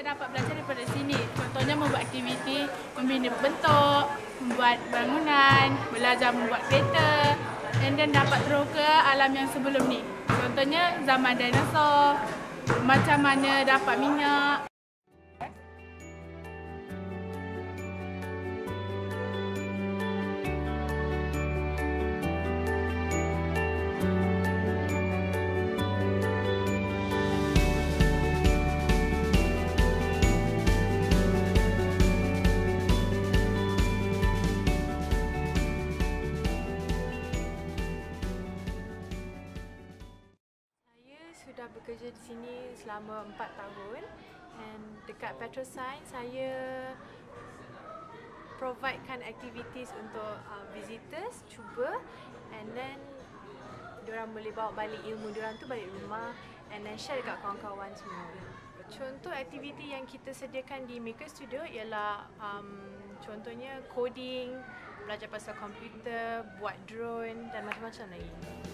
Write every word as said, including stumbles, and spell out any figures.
kita dapat belajar daripada sini. Contohnya membuat aktiviti membina bentuk, membuat bangunan, belajar membuat kereta, dan dan dapat terus ke alam yang sebelum ni. Contohnya zaman dinosaur, macam mana dapat minyak. Sudah bekerja di sini selama empat tahun, dan dekat Petroscience saya providekan activities untuk uh, visitors cuba, and then diorang boleh bawa balik ilmu diorang tu balik rumah and then share dekat kawan-kawan semua. Contoh aktiviti yang kita sediakan di Maker Studio ialah um, contohnya coding, belajar pasal komputer, buat drone dan macam-macam lagi.